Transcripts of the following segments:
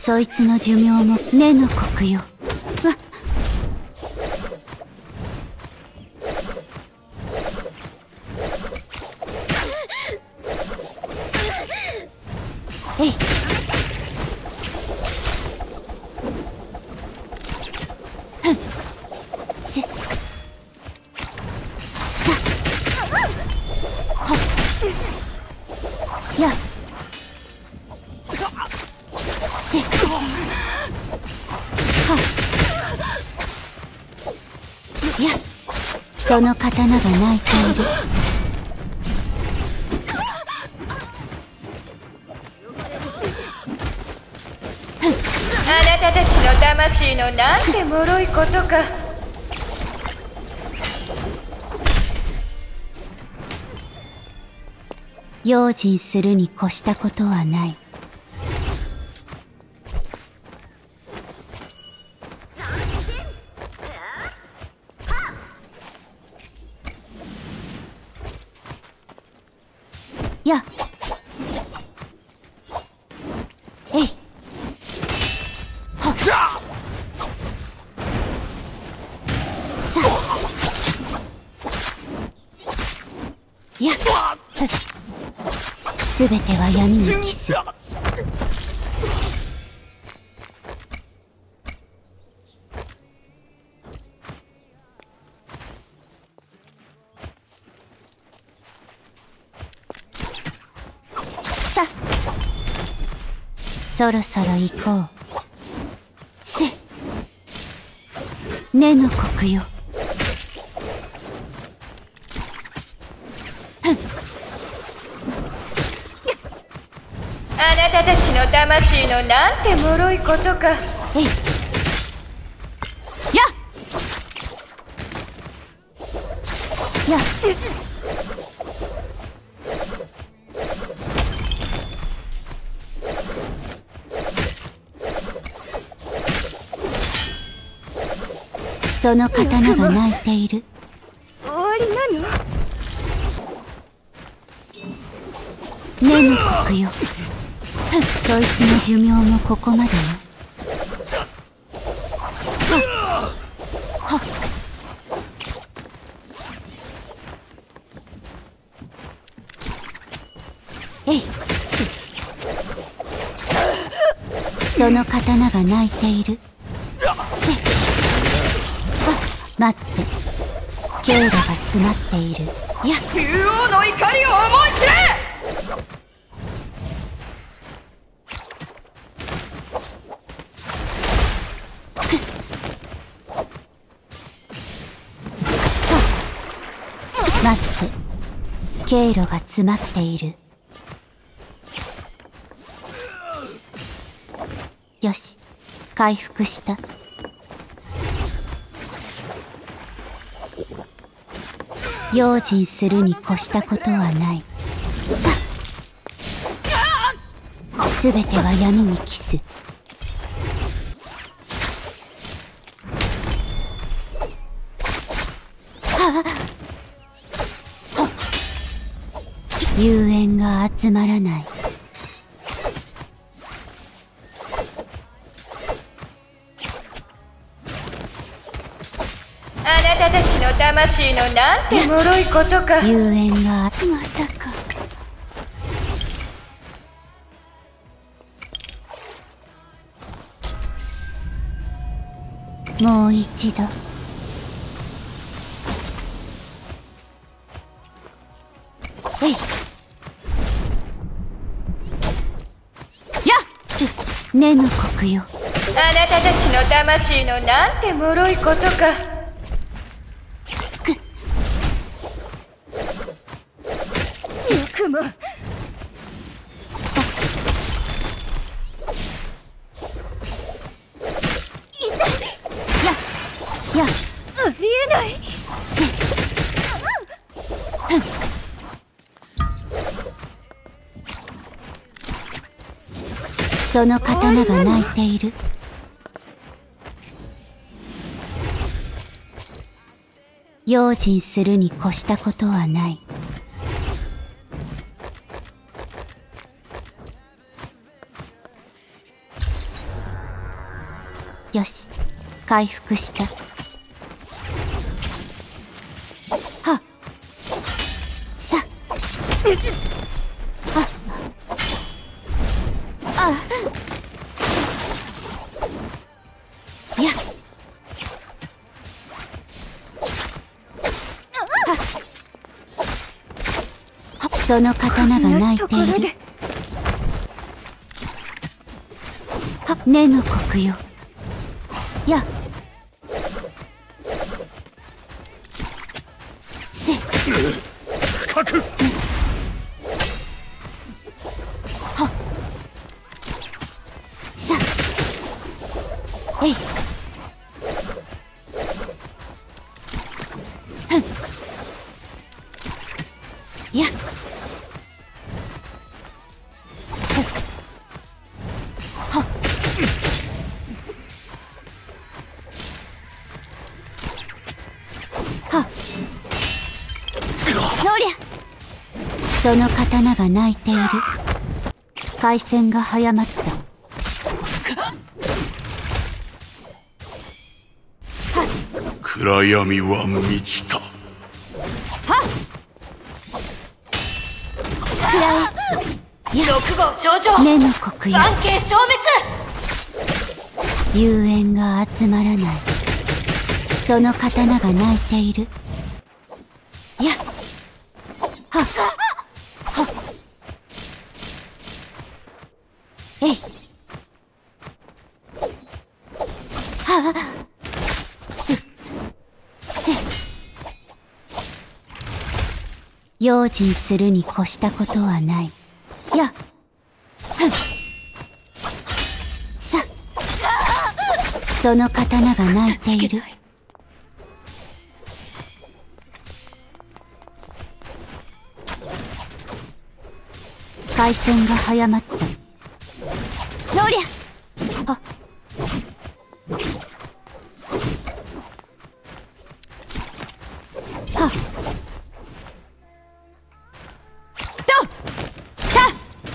そいつの寿命も根の国よ。わっ。えい。ふん。せ。さ。はっ。や。せ。はっ。や。その刀が泣いている。 あなたたちの魂のなんて脆いことか。 用心するに越したことはない。や。えい。はっ。さあ。や。すべては闇に帰す。そろそろ行こう。せ。根の国よ。 あなたたちの魂のなんて脆いことか。 えい。や。や。その刀が泣いている。 終わりなの？ 根の国よ。そいつの寿命もここまでよ。はっ。えい。その刀が泣いている。せ。待って。経路が詰まっている。や。 竜王の怒りを思い知れ。 待って。経路が詰まっている。よし、回復した。用心するに越したことはない。さあ。すべては闇に帰す。幽怨が集まらない。 あなたたちの魂のなんて脆いことか。 幽怨がまさか。もう一度。えい。やっ。根の国よ。 あなたたちの魂のなんて脆いことか。よくも。 や。 ありえない。 せ。その刀が泣いている。用心するに越したことはない。 よし、回復した。はっさあやその刀が泣いている。は根の国よ。やせかくはさえいふんやその刀が泣いている。回戦が早まった。 暗闇は満ちた。 6号症状根の国よ。 関係消滅。 幽怨が集まらない。その刀が泣いている。やはっえいはあせ用心するに越したことはない。やふんさその刀が泣いている。回戦が早まった。そりゃあはっとた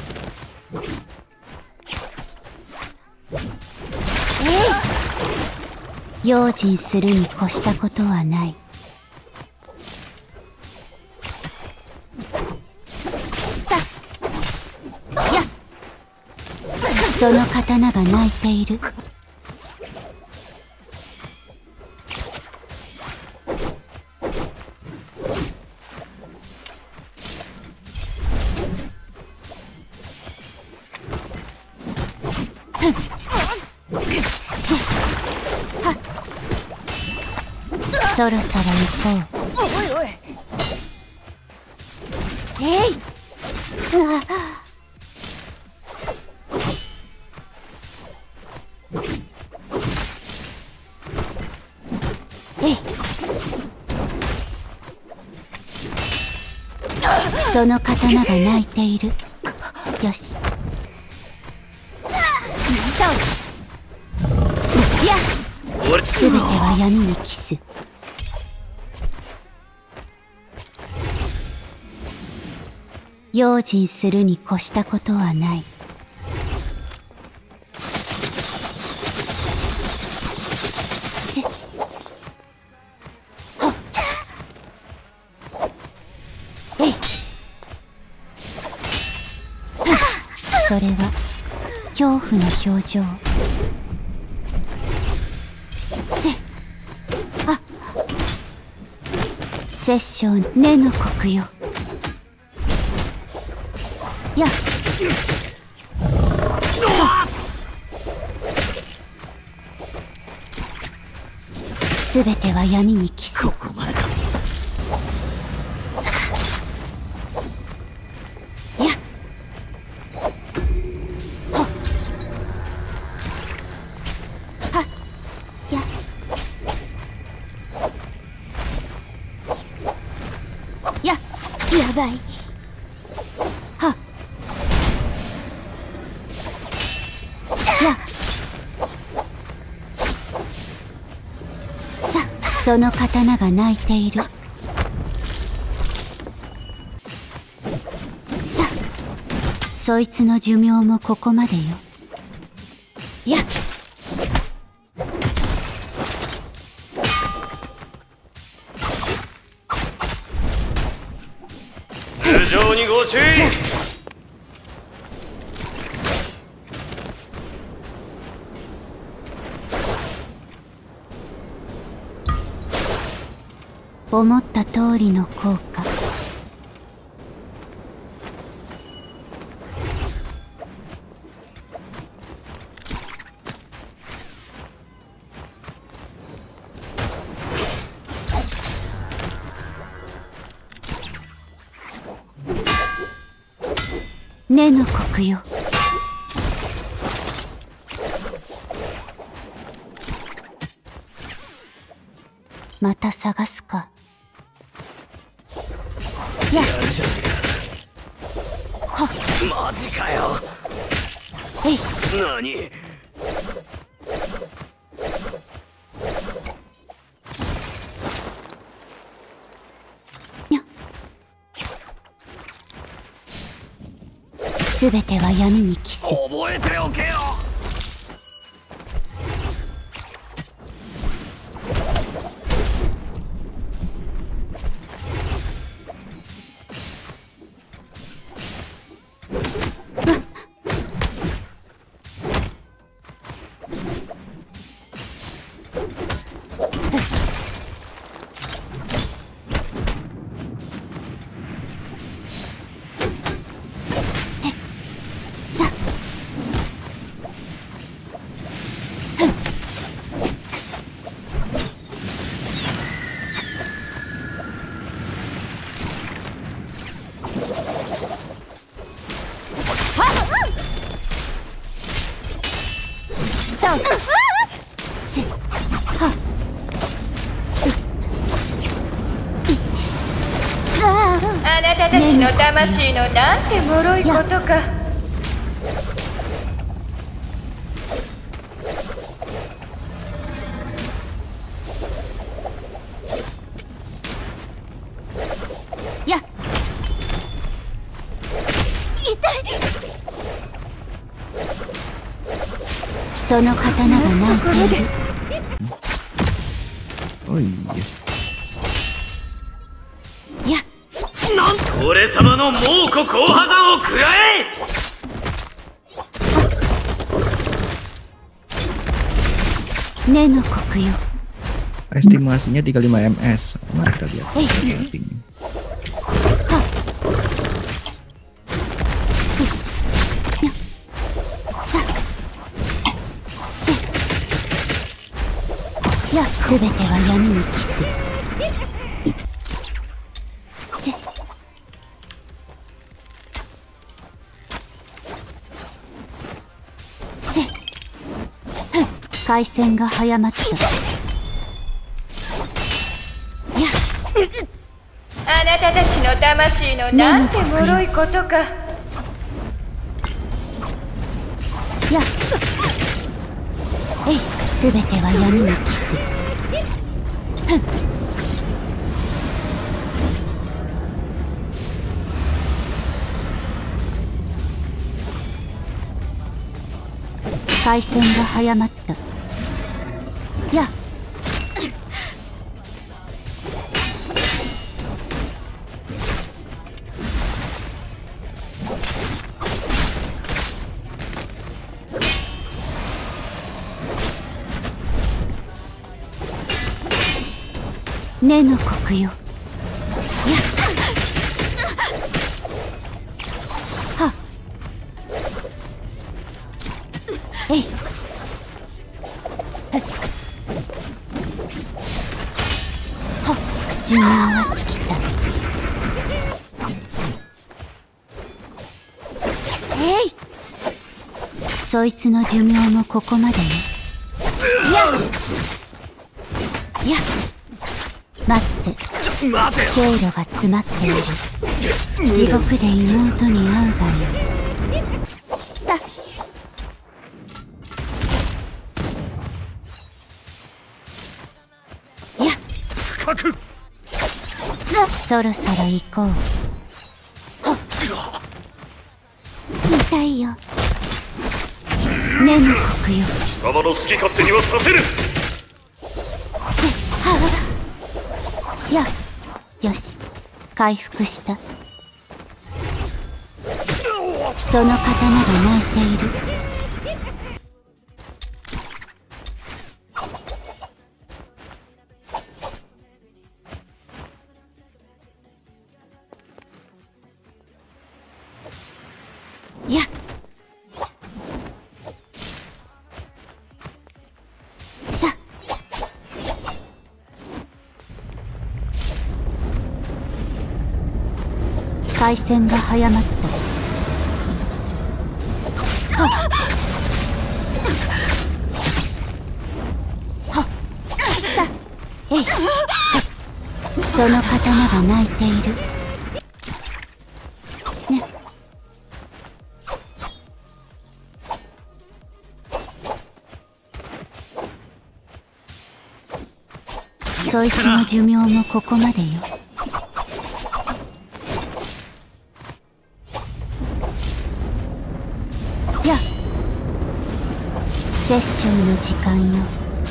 用心するに越したことはない。その刀が泣いている。そろそろ行こう。 おいおいえいうわえいその刀が泣いている。よしやすべては闇に帰す。用心するに越したことはない。せはっえいそれは恐怖の表情。せあ殺生根の国よ。やすべては闇に帰す。 ここまでか。 やほっはやややばいはやさその刀が泣いている。さそいつの寿命もここまでよ。や思った通りの効果。根の国よ。また探すか。やっじゃねえか。マジかよ。 えい。 何？ すべては闇に帰す。 覚えておけよ。 あなたたちの魂のなんて脆いことか。 やっ痛い。その刀が泣いている。 おい。 やっ俺様の猛虎後破山を食らえ。根の国よ。 Estimasinya 35 ms. Mari kita lihat. Rating. や、すべては闇に帰す。回線が早まった。やあなたたちの魂のなんて脆いことか。 やえい、すべては闇に帰す。回線が早まった。や根の国よ。やはえい。寿命は尽きた。えい。そいつの寿命もここまでね。や待って。経路が詰まっている。地獄で妹に会うがいい。そろそろ行こう。痛いよ。根の国よ。 貴様の好き勝手にはさせる。 やよし、回復した。その刀が泣いている。 回線が早まった。はっはっさえい。その刀が泣いているね。そいつの寿命もここまでよ。やっセッションの時間よ。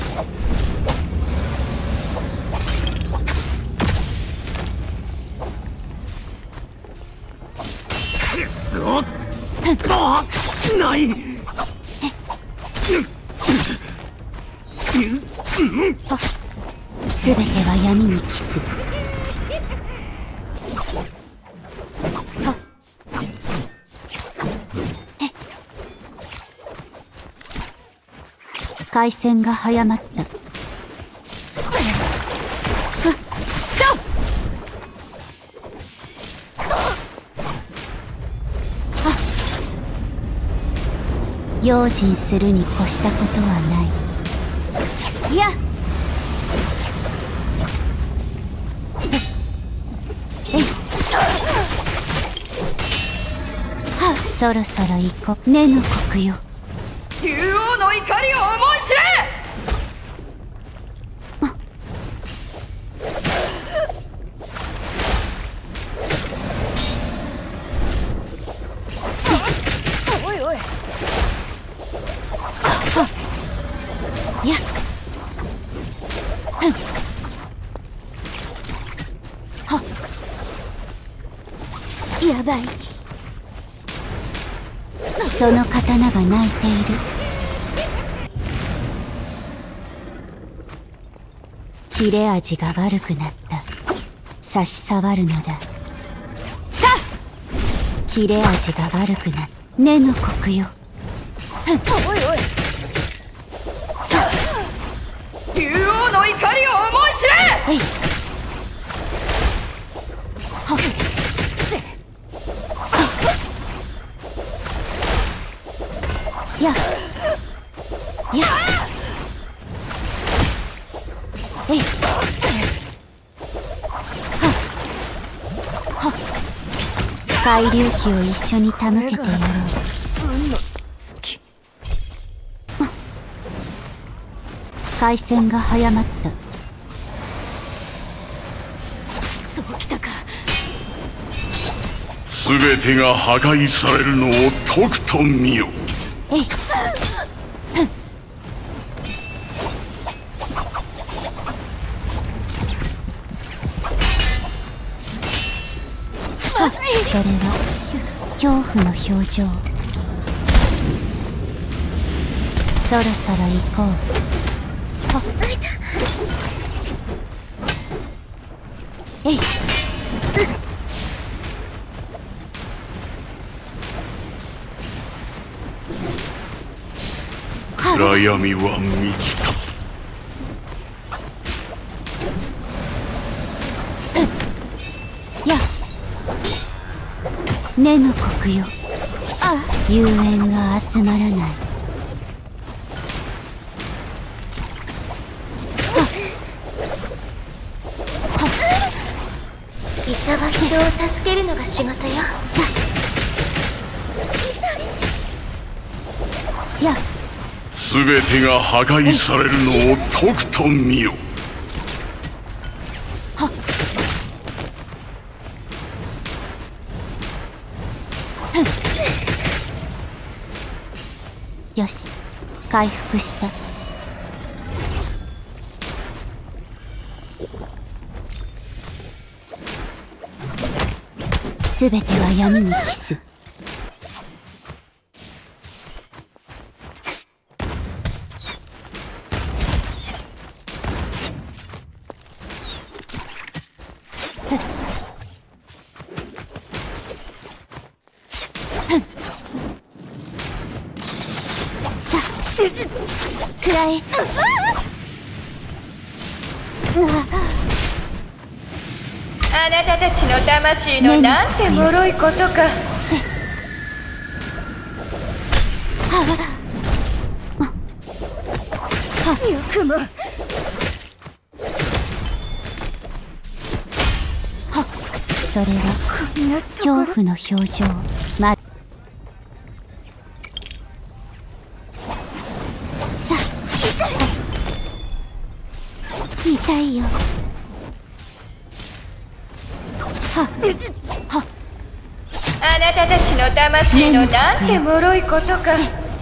ないすべては闇に帰す。はっ回線が早まった。用心するに越したことはない。いやそろそろ行こう。根の国よ。 竜王の怒りを思い知れ。おいおい。 いやはっやばい。その刀が泣いている。切れ味が悪くなった。差し障るのだ。切れ味が悪くなった。根の国よ。 おいおい。竜王の怒りを思い知れ。 えいはっややえいはっはっ海流機を一緒に手向けてやろう。回線が早まった。 そうきたか。 全てが破壊されるのをとくと見よ。 えいそれは恐怖の表情。そろそろ行こう。えい暗闇は満ちた。 や根の国よ。幽縁が集まらない。 医者は人を助けるのが仕事よ。 や全てが破壊されるのをとくと見よ。 はっよし回復した。すべては闇に帰す。さあくらえ。 ああなたたちの魂のなんて脆いことか。 せはよくも。 それは恐怖の表情。さ痛いよ。 あなたたちの魂のなんて脆いことか。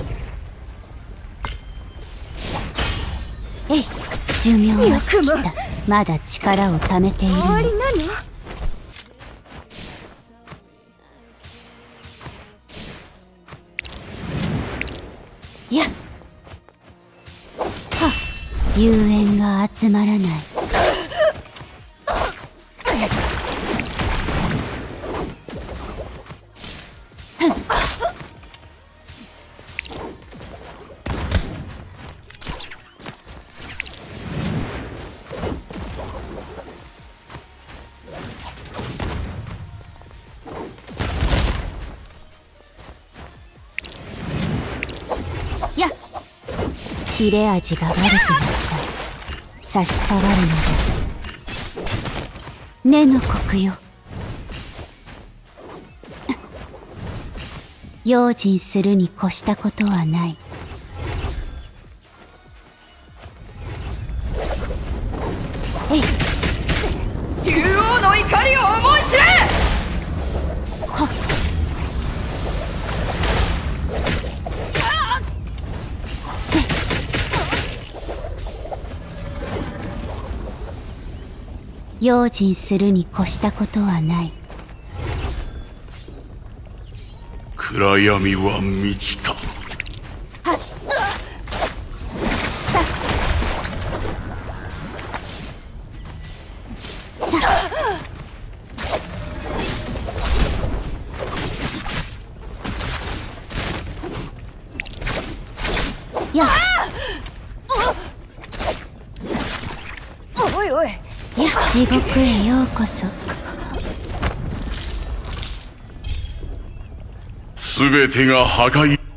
えい、寿命は尽きた。まだ力を貯めているの。 終わりなの？ いや、幽怨が集まらない。やっ、切れ味が悪くなった。差し障るのだ。根の国よ。用心するに越したことはない。えい、 竜王の怒りを思い知れ。 用心するに越したことはない。 暗闇は満ちた。 やっ、 おいおい。 いや、地獄へようこそ。 すべてが破壊。